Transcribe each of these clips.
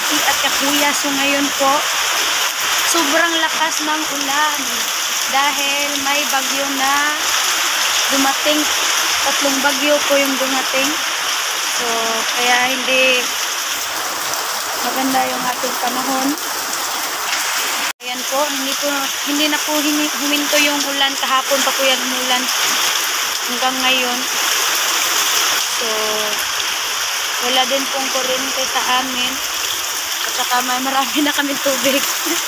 Kamuti at Kakuya. So ngayon po, sobrang lakas ng ulan dahil may bagyo na dumating. 3 bagyo po yung dumating. So kaya hindi maganda yung ating panahon. Ayan po, hindi na po huminto yung ulan. Kahapon pa po yan umulan hanggang ngayon. So wala din pong kuryente sa amin. At saka marami na kami tubig.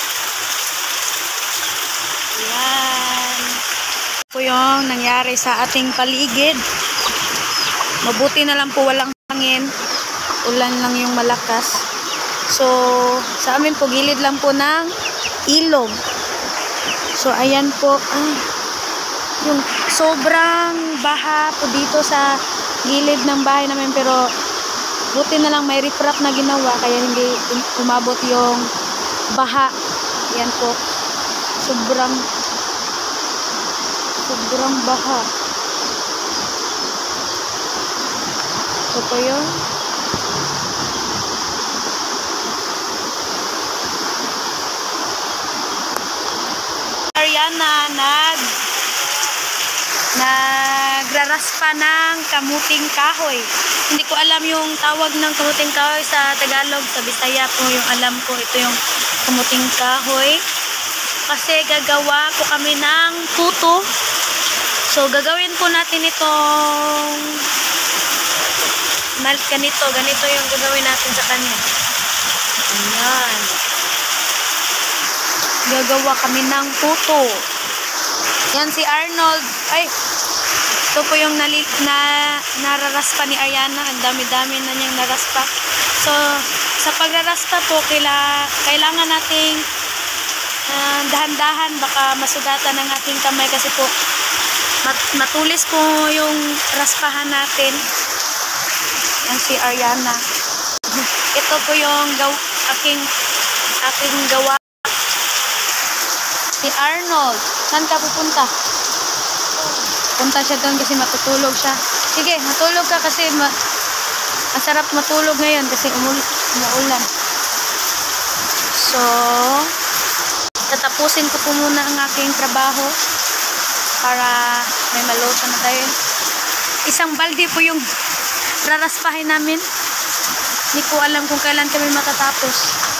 Yan po yung nangyari sa ating paligid. Mabuti na lang po walang hangin. Ulan lang yung malakas. So sa amin po, gilid lang po ng ilog. So ayan po, yung sobrang baha po dito sa gilid ng bahay namin, pero buti na lang may riprap na ginawa kaya hindi umabot yung baha. Ayan po, sobrang baha. Ito po yun. Ariana nagraraspa ng kamuting kahoy. Hindi ko alam yung tawag ng kamuting kahoy sa Tagalog. Sa Bisaya po yung alam ko. Ito yung kamuting kahoy. Kasi gagawa po kami ng tuto. So gagawin po natin itong ganito yung gagawin natin sa kanya. Ayan. Gagawa kami ng tuto. Yan si Arnold. Ay, ito po yung nararaspa ni Ariana. Ang dami-dami na niyang naraspa. So, sa pagraraspa po, kailangan nating dahan-dahan. Baka masugatan ng ating kamay kasi po matulis po yung raspahan natin. Yan si Ariana. Ito po yung aking gawa. Si Arnold, saan ka pupunta? Punta siya doon kasi matutulog siya. Sige, matulog ka kasi masarap matulog ngayon kasi umuulan. So, tatapusin ko po muna ang aking trabaho para may maluto na tayo. Isang balde po yung raraspahin namin. Hindi ko alam kung kailan kami matatapos.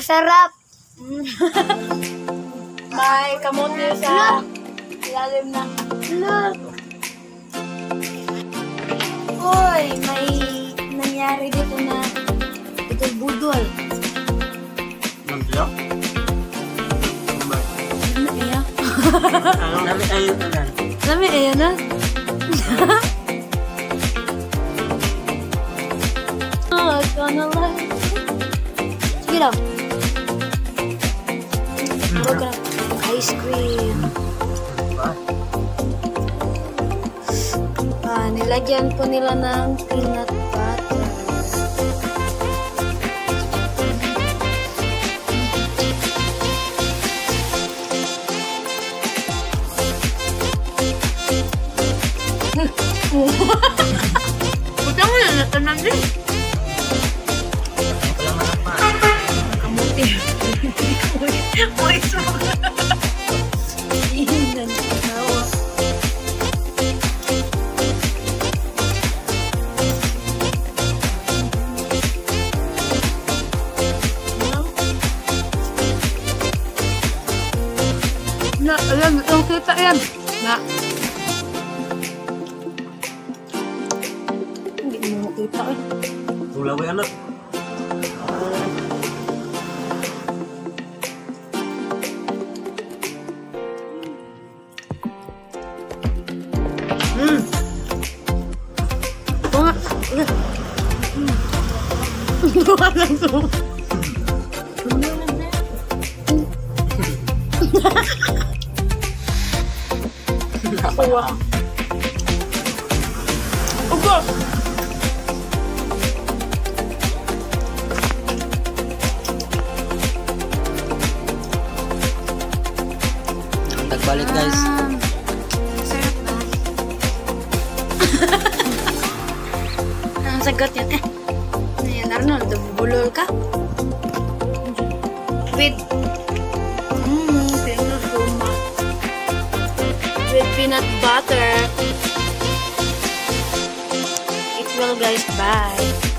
Sarap. May kamote sa ilalim na. Hoy, may nangyari dito na budol-budol. Nandiyo? Ano iya? Nami ayun na lang. Lami, ayan na. Oh, gonna lie. Sige daw. Program. Ice cream. Nilagyan po nila ng peanut butter. Buta mo na natanan din. Kamuti. Uy, suka. Ihinan ko nawa. Na, ayan, yung kita yan. Na. Hindi mo makita eh. Tula mo yan na. Bunga. Buka lang to. Kuha. Ugo! Nagbalik guys. Sarap ba? Ang sagot yan eh. Ayan, Arnold, bulol ka. With peanut butter. Eat well guys, bye.